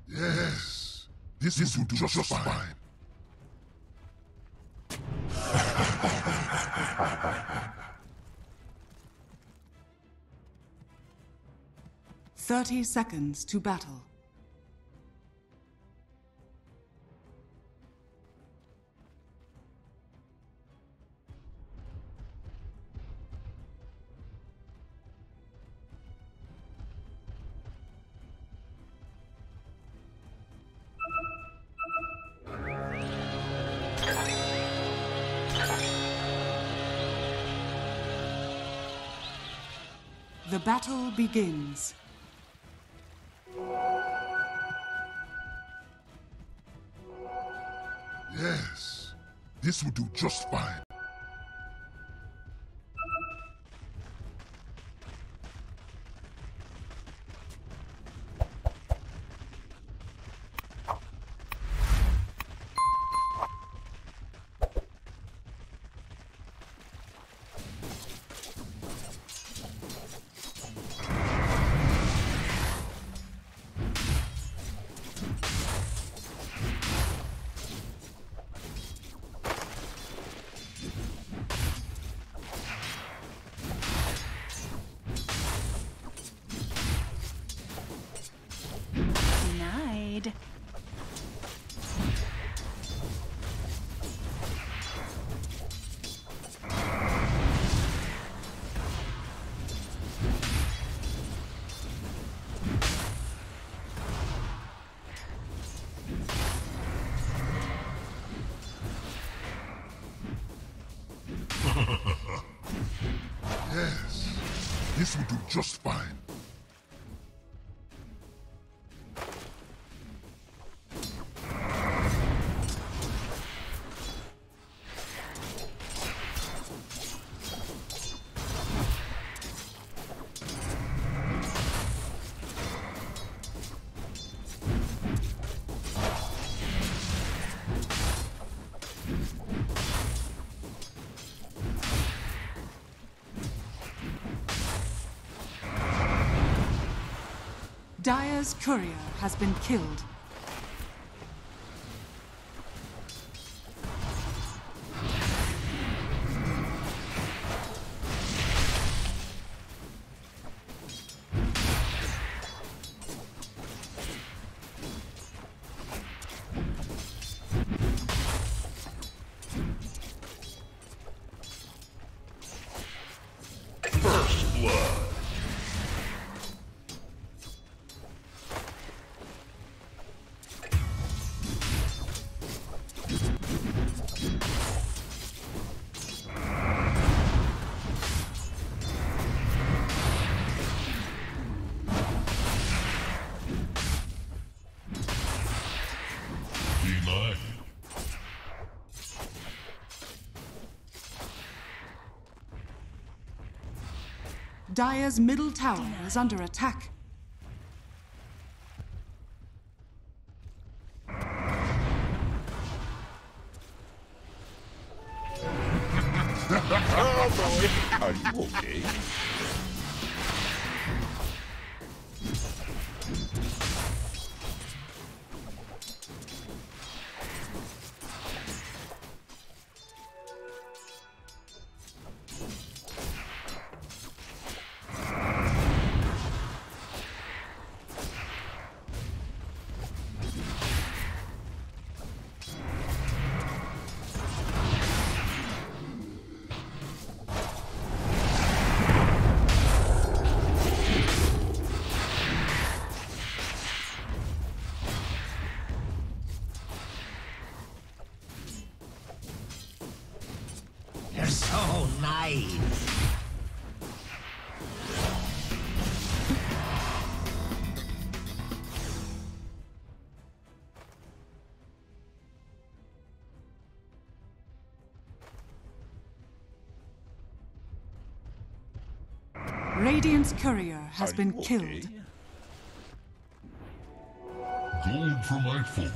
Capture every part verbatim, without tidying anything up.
Yes, this, this will do just, just fine. fine. Thirty seconds to battle. The battle begins. Yes, this will do just fine. Yes, this will do just fine. Dire's courier has been killed. First blood. Dire's middle tower is under attack. Oh boy, are you okay? You're so nice. Radiant's courier has Are been you okay? killed. Gold for my forge.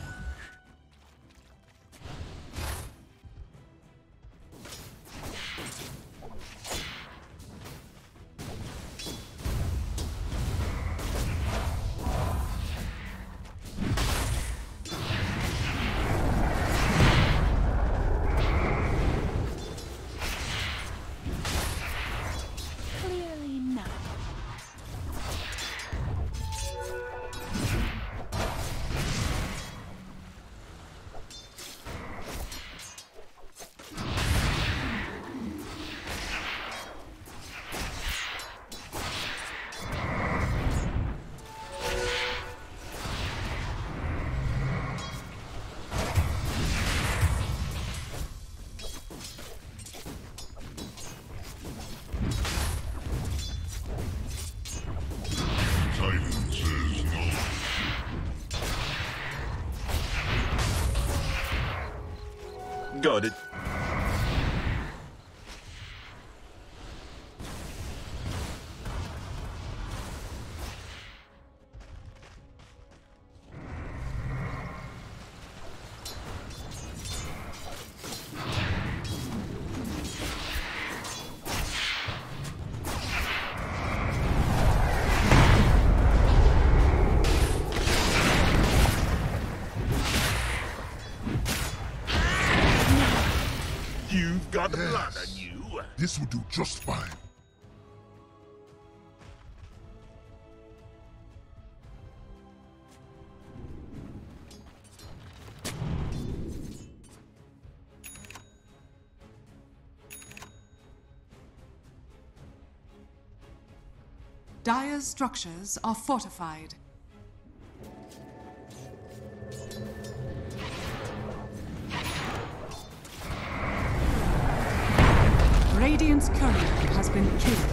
Got it. You've got yes. blood on you. This will do just fine. Dire's structures are fortified. Radiant's courier has been killed.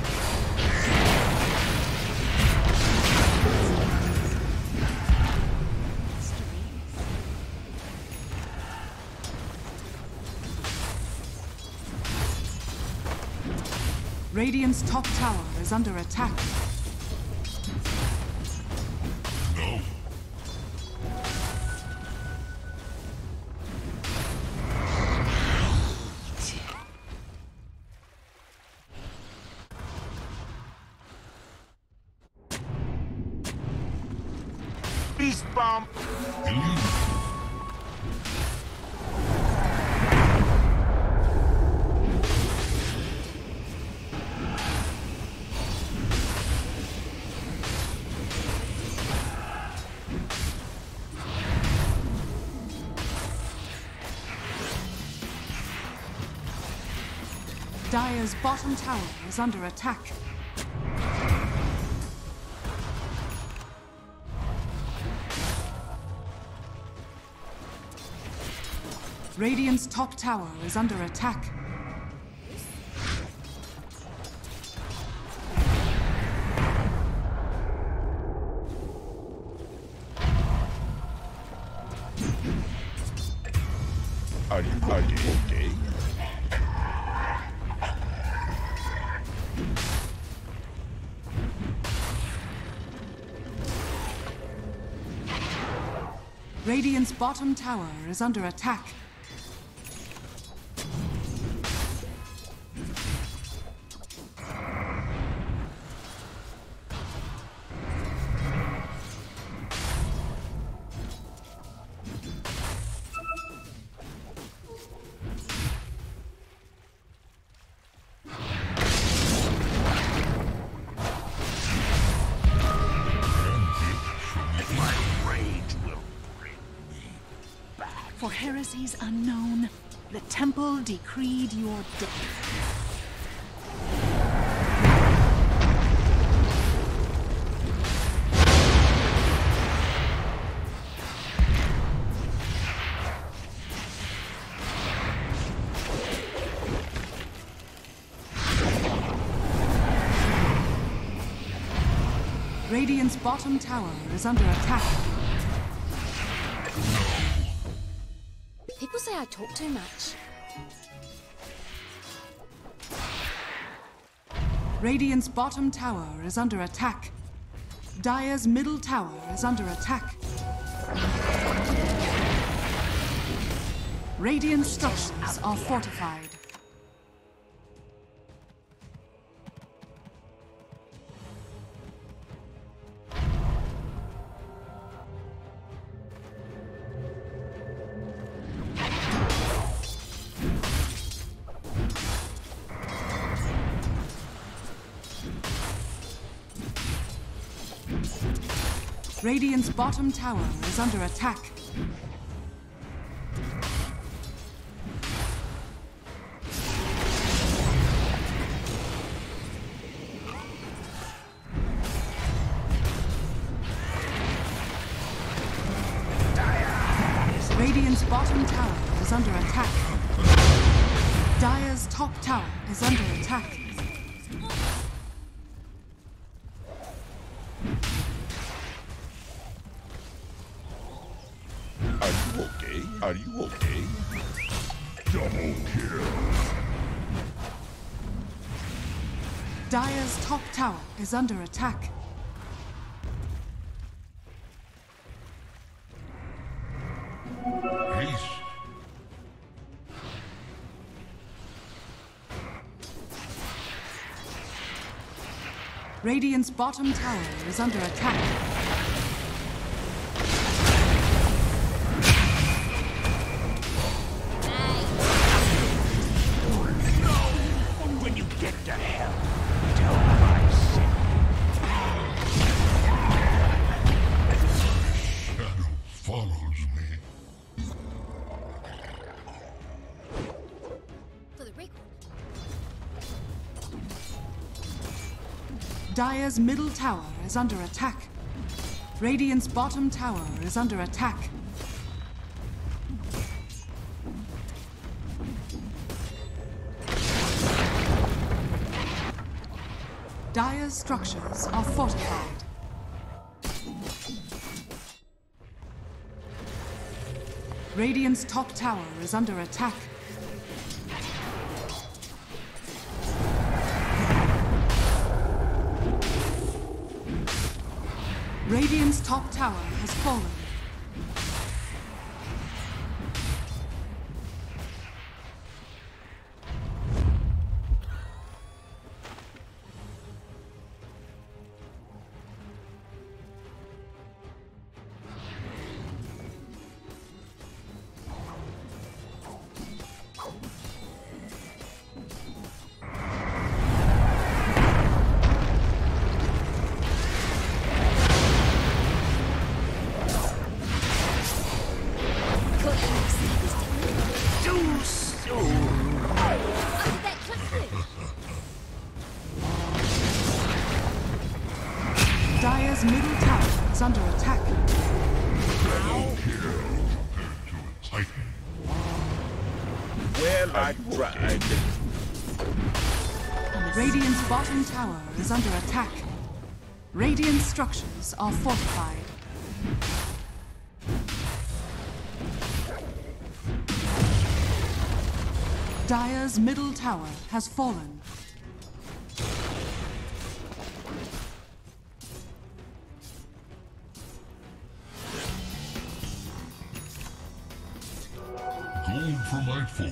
Radiant's top tower is under attack. No. Beast bomb. Dire's bottom tower is under attack. Radiant's top tower is under attack. Are you, are you okay? Radiant's bottom tower is under attack. For heresies unknown, the temple decreed your death. Radiant's bottom tower is under attack. People say I talk too much. Radiant's bottom tower is under attack. Dire's middle tower is under attack. Radiant structures are fortified. Radiant's bottom tower is under attack. Radiant's bottom tower is under attack. Dire's top tower is under attack. Are you okay? Are you okay? Double kill. Dire's top tower is under attack. Haste. Radiant's bottom tower is under attack. When you get to hell, tell them I sent Shadow follows me. For the record. Dire's middle tower is under attack. Radiant's bottom tower is under attack. Dire's structures are fortified. Radiant's top tower is under attack. Radiant's top tower has fallen. too soon. Oh, that clipped through. Dire's middle tower is under attack. Titan. Well, I tried. Radiant's bottom tower is under attack. Radiant structures are fortified. Dire's middle tower has fallen. Gold for my forge.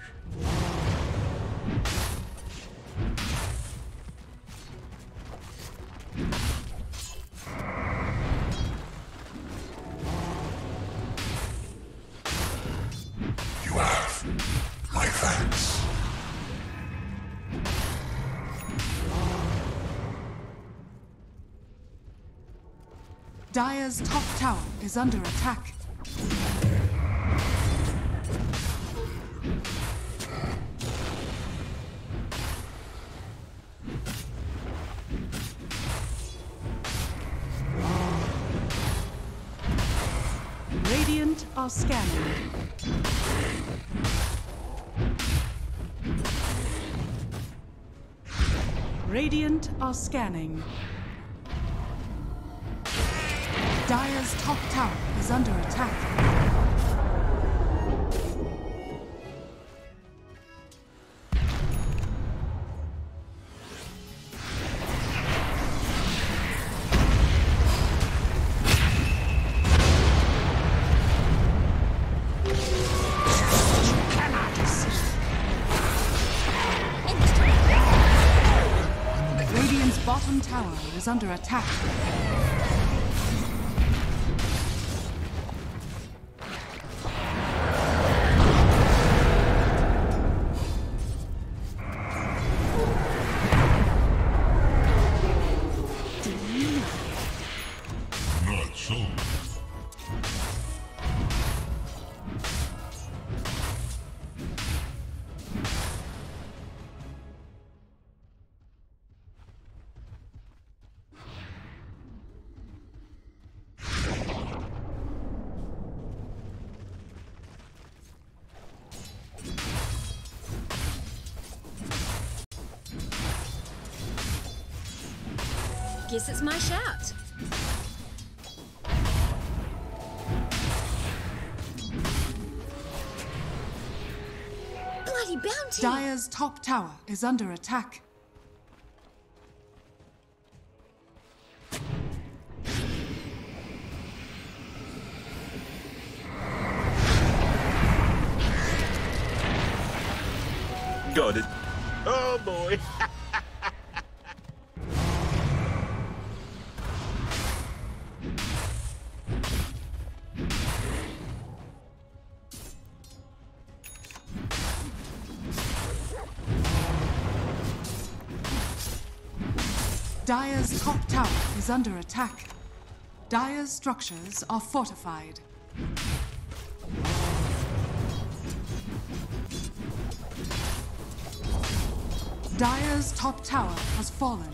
You have my thanks. Dire's top tower is under attack. Radiant are scanning. Radiant are scanning. Dire's top tower is under attack. Radiant's bottom tower is under attack. Not so. Guess it's my shout. bounty! Dire's top tower is under attack. Got it. Oh boy. Dire's top tower is under attack. Dire's structures are fortified. Dire's top tower has fallen.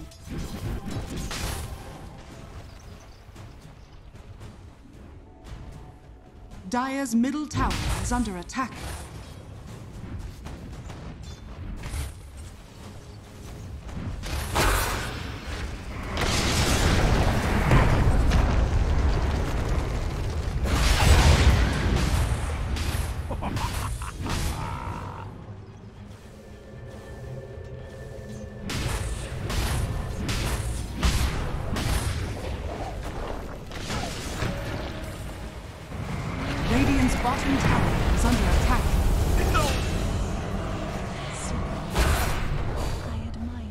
Dire's middle tower is under attack. Radiant's bottom tower is under attack. I admire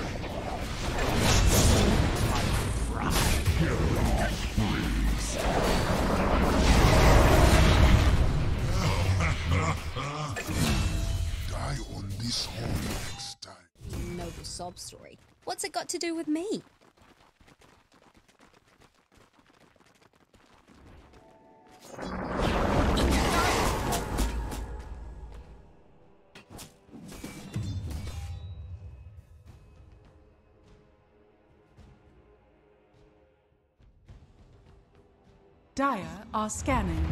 Die on this horn next time. Noble sob story. What's it got to do with me? Dire are scanning.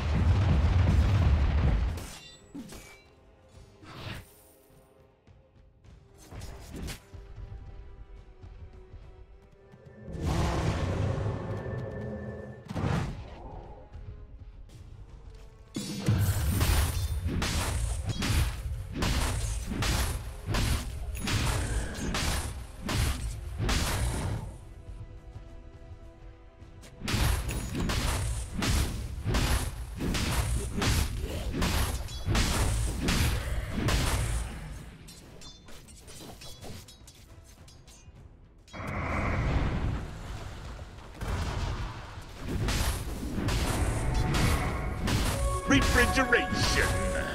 Refrigeration.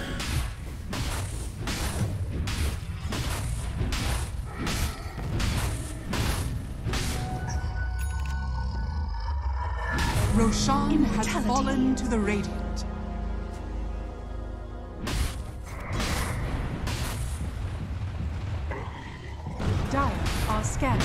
Roshan has Immortality. fallen to the Radiant. Dire are scanning.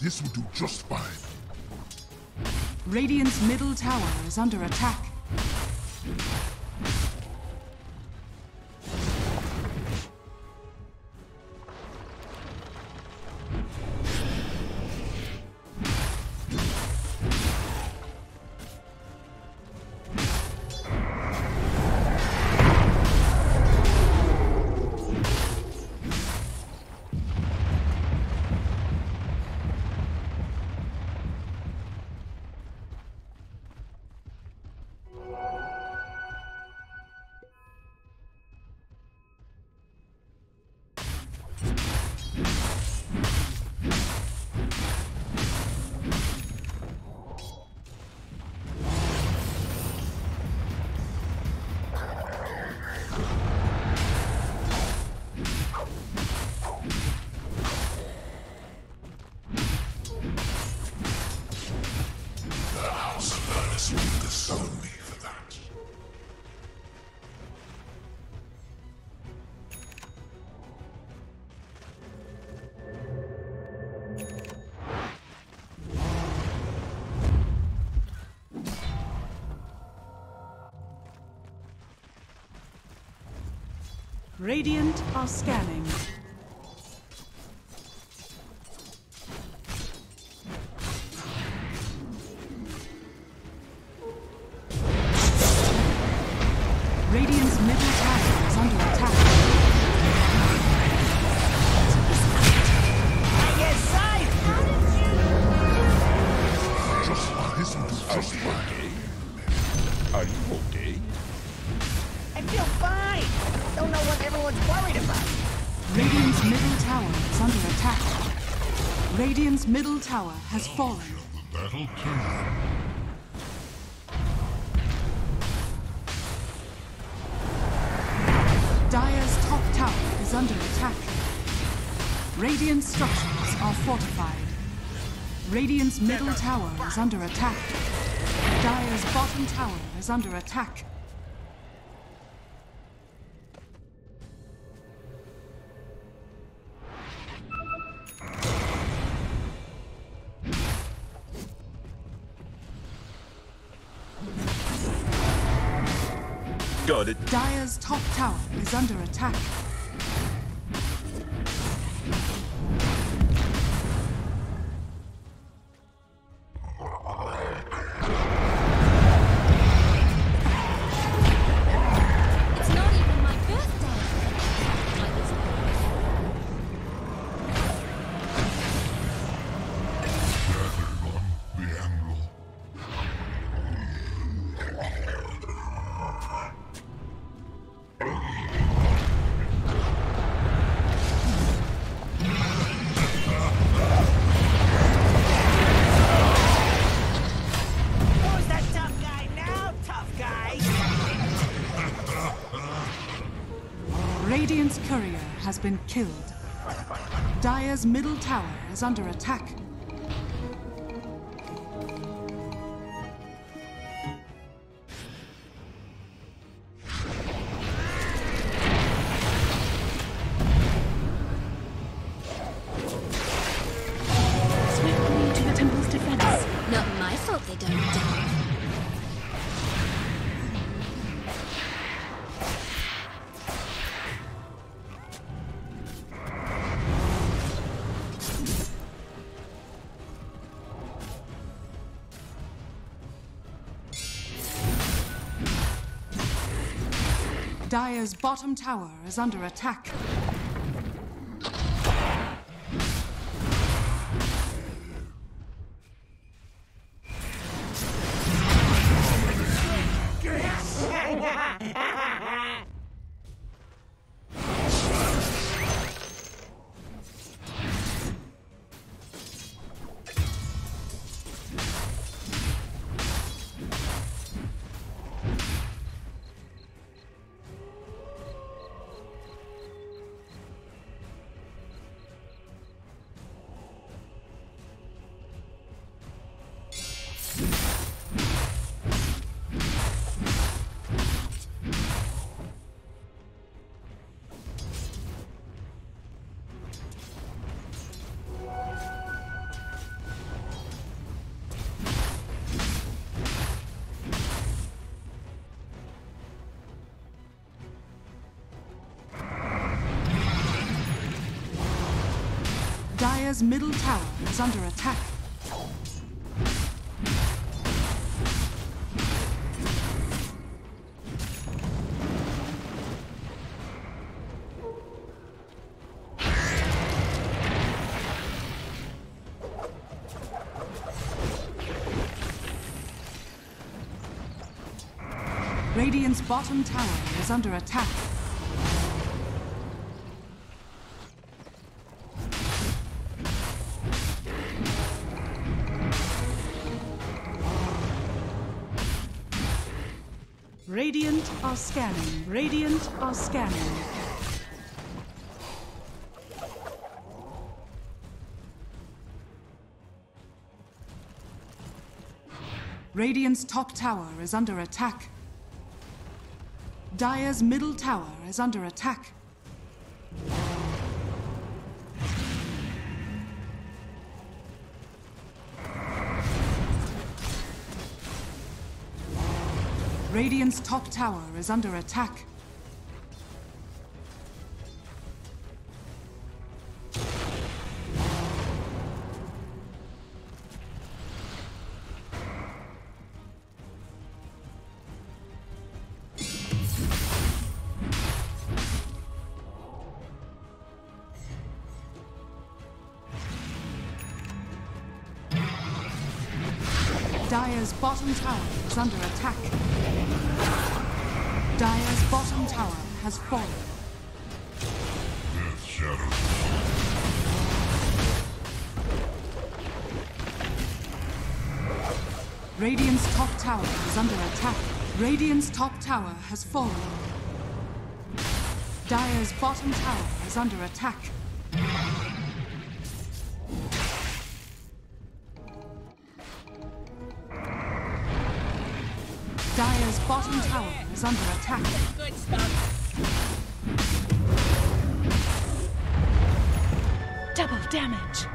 This will do just fine. Radiant's middle tower is under attack. Radiant are scanning. Radiant's middle tower is under attack. I guess I... Just fine. This will do just fine. Are you okay? I feel fine. Don't know what everyone's worried about. Radiant's middle tower is under attack. Radiant's middle tower has fallen. The battle turn. Dire's top tower is under attack. Radiant structures are fortified. Radiant's middle tower is under attack. Dire's bottom tower is under attack. Got it. Dire's top tower is under attack. It's not even my birthday. Gathering on the angle. Who's that tough guy now, tough guy? Radiant's courier has been killed. Dire's middle tower is under attack. Swiftly to the temple's defense. Not my fault they don't die. Dire's bottom tower is under attack. Dire's middle tower is under attack. Radiant's bottom tower is under attack. Radiant are scanning. Radiant are scanning. Radiant's top tower is under attack. Dire's middle tower is under attack. Radiant's top tower is under attack. Dire's bottom tower is under attack. Dire's bottom tower has fallen. Death shadows. Radiant's top tower is under attack. Radiant's top tower has fallen. Dire's bottom tower is under attack. Dire's bottom tower is under attack. Good stuff. Double damage.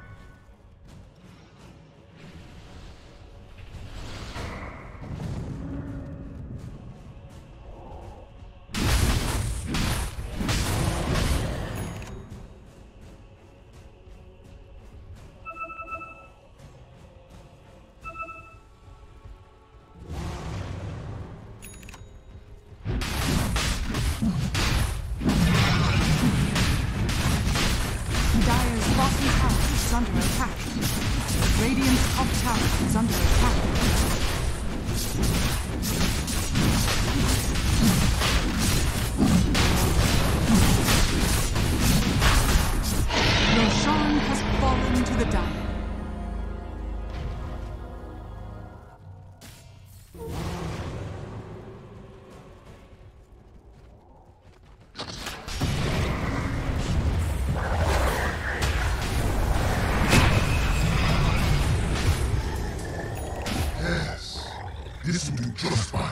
This will do just fine.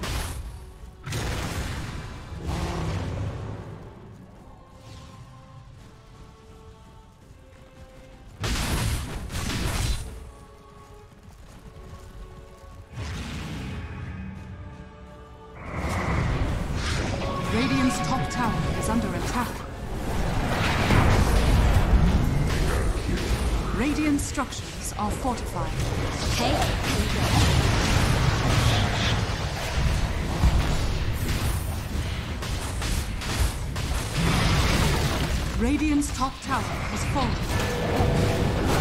Radiant's top tower is under attack. Radiant structures are fortified. Okay, here we go. Radiant's top tower has fallen.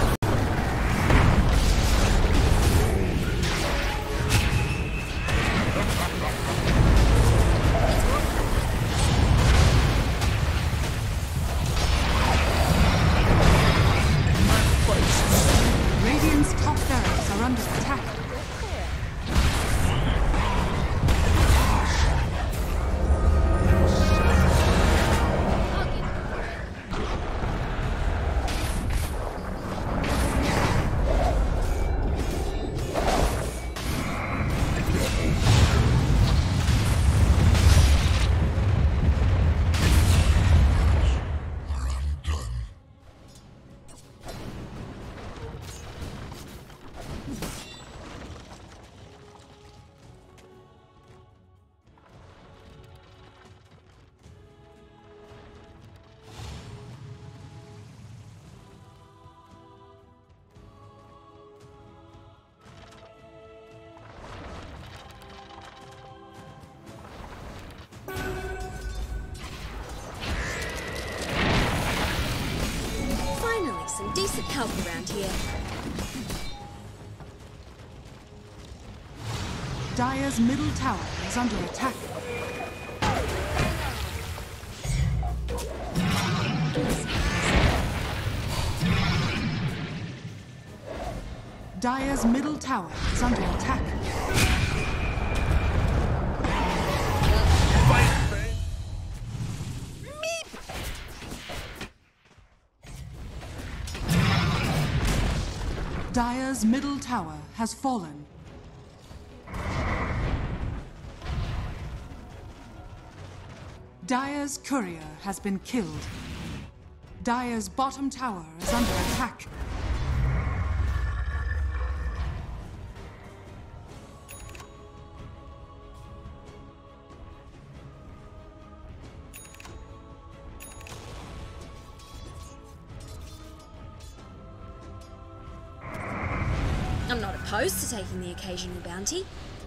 Radiant's top barracks are under attack. help around here. Dire's middle tower is under attack. Dire's middle tower is under attack. Dire's middle tower has fallen. Dire's courier has been killed. Dire's bottom tower is under attack. I'm not opposed to taking the occasional bounty.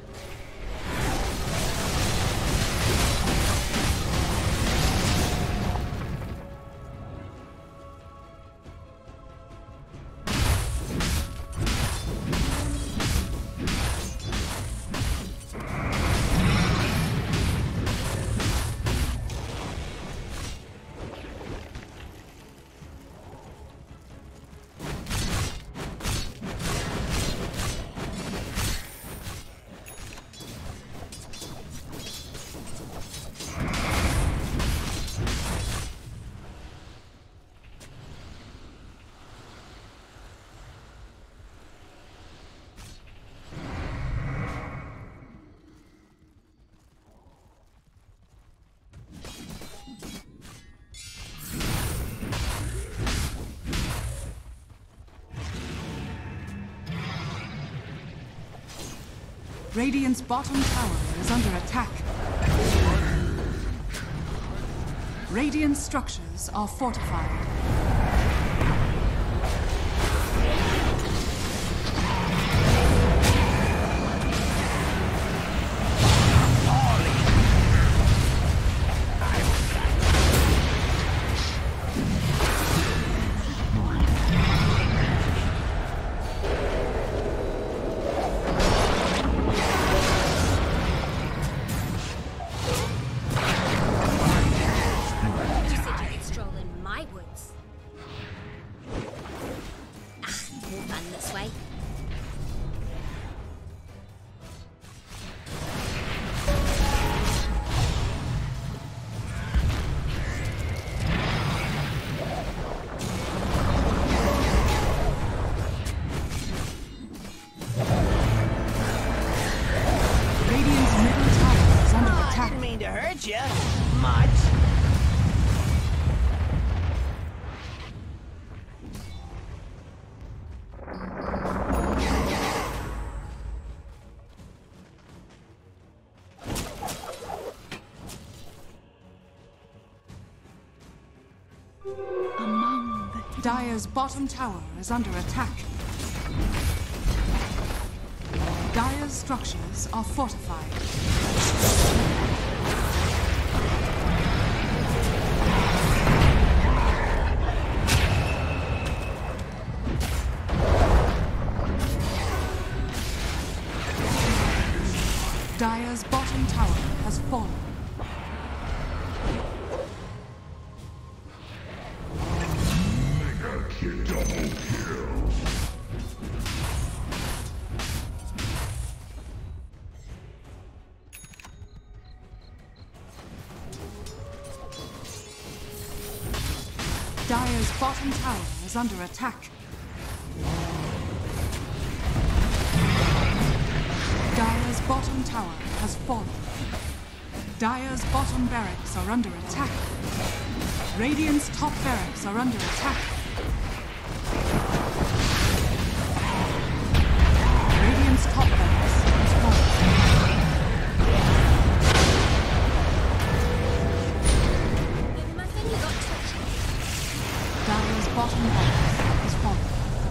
Radiant's bottom tower is under attack. Radiant structures are fortified. Dire's bottom tower is under attack. Dire's structures are fortified. Dire's bottom tower has fallen. Dire's bottom tower is under attack. Dire's bottom tower has fallen. Dire's bottom barracks are under attack. Radiant's top barracks are under attack. Radiant's top barracks has fallen. Dire's bottom barracks has fallen.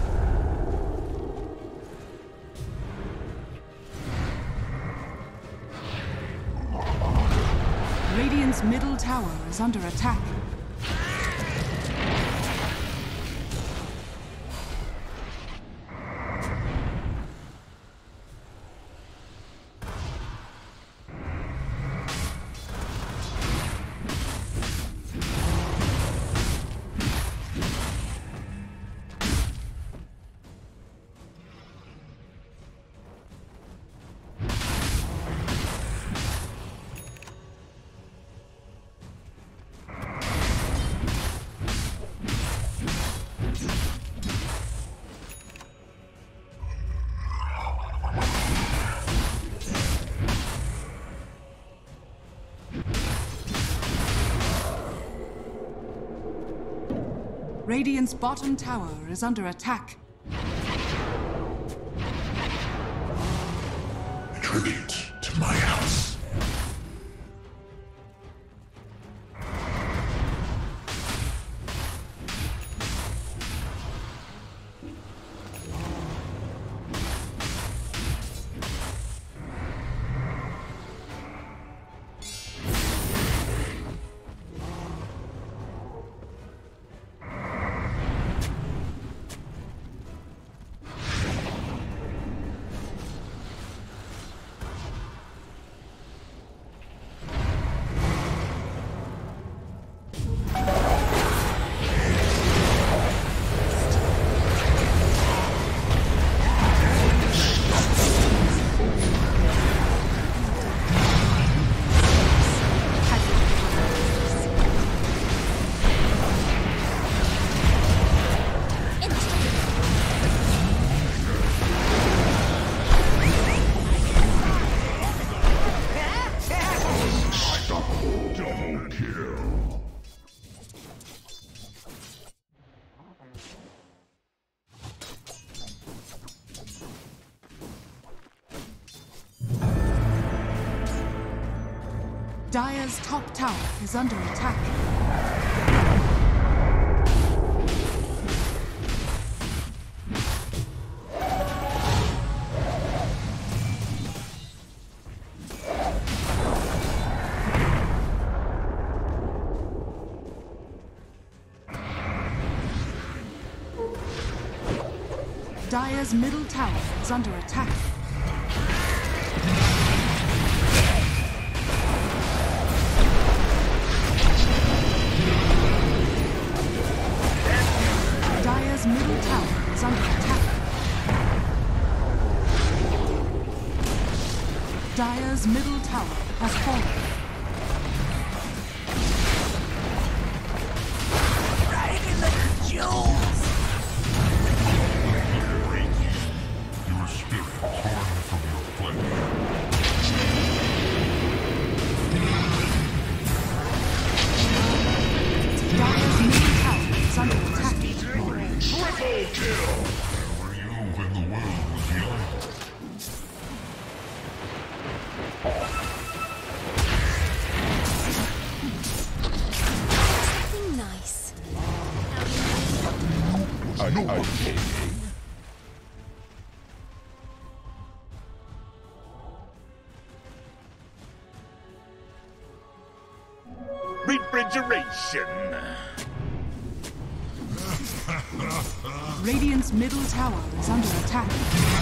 Radiant's middle tower is under attack. Radiant's bottom tower is under attack. Tribute to my house. Dire's top tower is under attack. Dire's middle tower is under attack. Dire's middle tower is under attack. Dire's middle tower has fallen. Right in the jewels! Your spirit torn from your flesh. Dire's middle tower is under attack. Triple kill! Where were you when the world was young? Something nice. Was no one Refrigeration. Radiant's middle tower is under attack.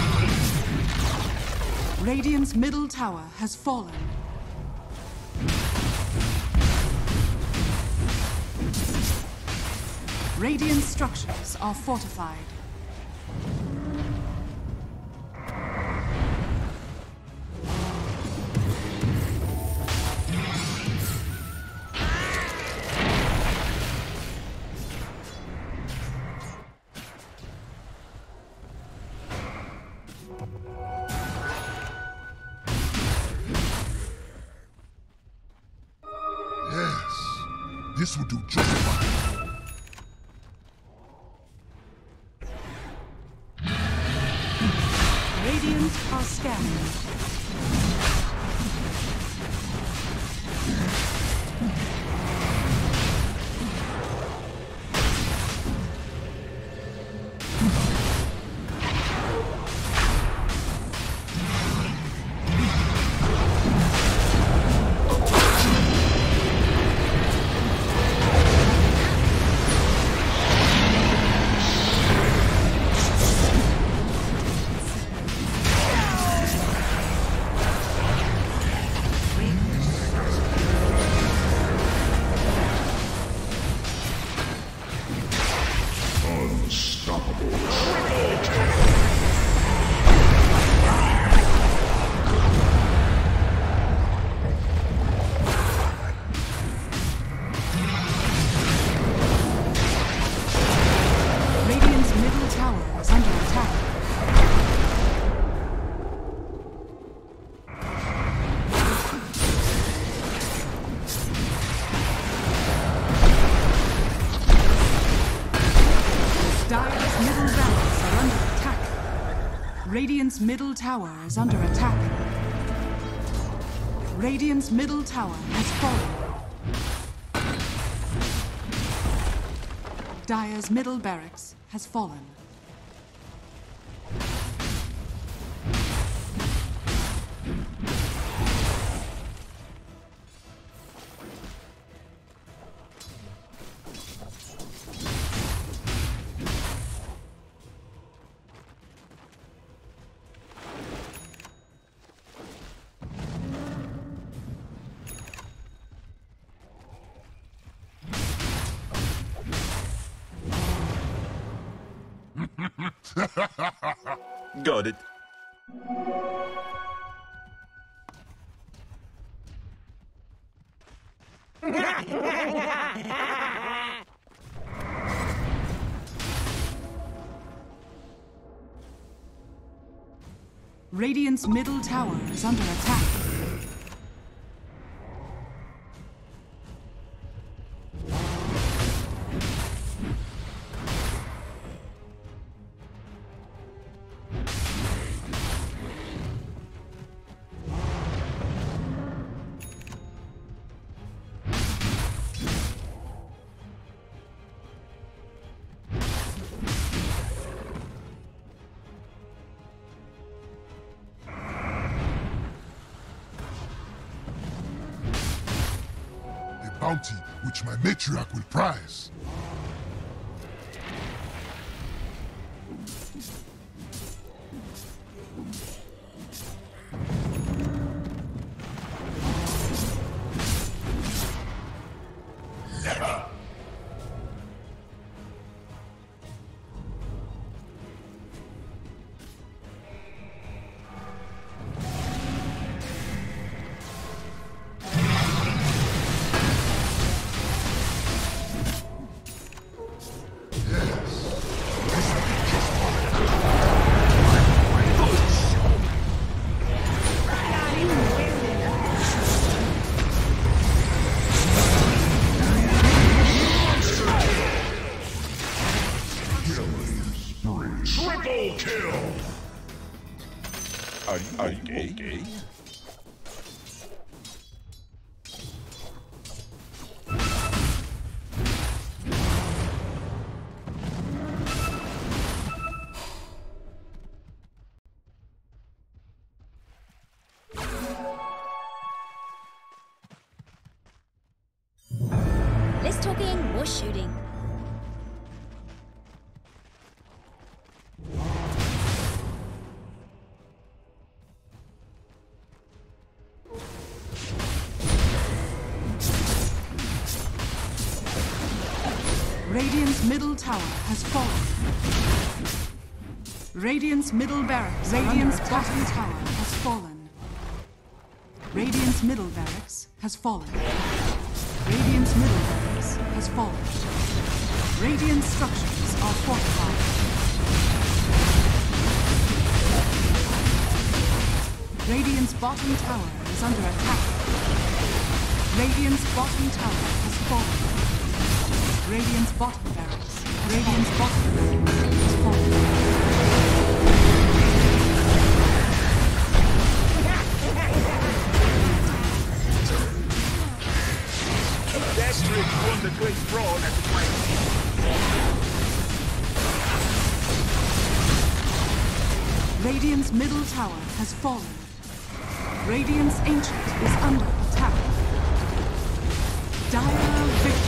Radiant's middle tower has fallen. Radiant structures are fortified. Yes, this will do just fine. Radiant are scanning. Radiant's middle tower is under attack. Radiant's middle tower has fallen. Dire's middle barracks has fallen. Got it. Radiant's middle tower is under attack. Bounty which my matriarch will prize. Never. Are you, are you gay? gay? Less talking, more shooting. Radiant's middle tower has fallen. Radiant's middle barracks. Radiant's bottom tower has fallen. Radiant's middle barracks has fallen. Radiant's middle barracks has fallen. Radiant structures are fortified. Radiant's bottom tower is under attack. Radiant's bottom tower has fallen. Radiant's bottom barracks. Radiant's bottom barracks has fallen. Astrid won the great brawl at the Primal. Radiant's middle tower has fallen. Radiant's ancient is under attack. Dire victory.